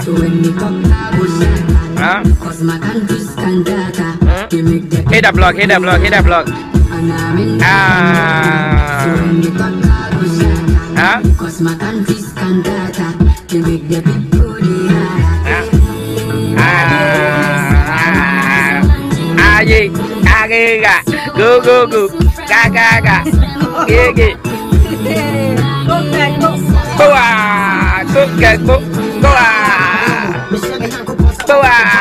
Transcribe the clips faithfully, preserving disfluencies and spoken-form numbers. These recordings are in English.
Huh? Hit the block, hit the block, hit the block. Ah. Huh? Ah. Gì? À ghê gà. Gu gu gu. Ga ga ga. Ghê ghê. Bố à. Cúc kẹt bố. Bố à. Bố à.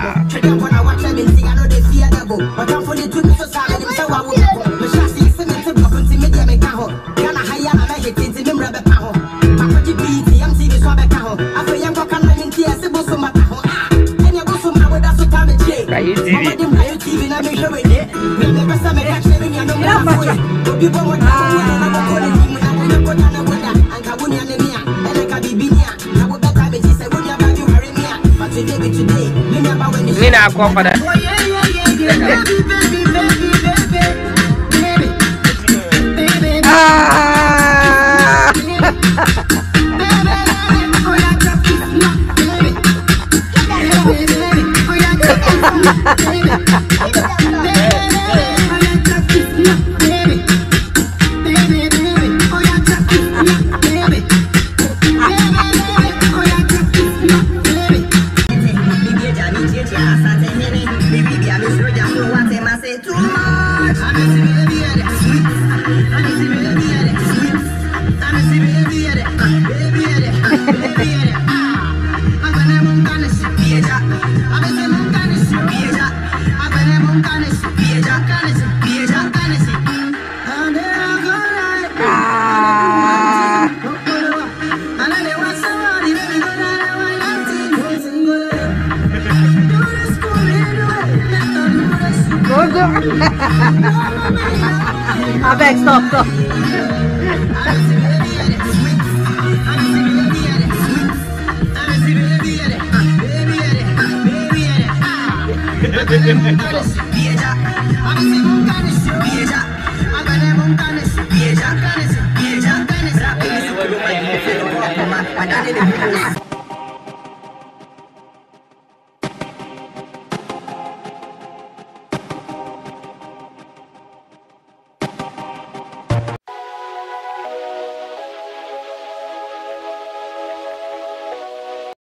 Kayu T V. Ini nak aku pada. Abeg, stop, stop.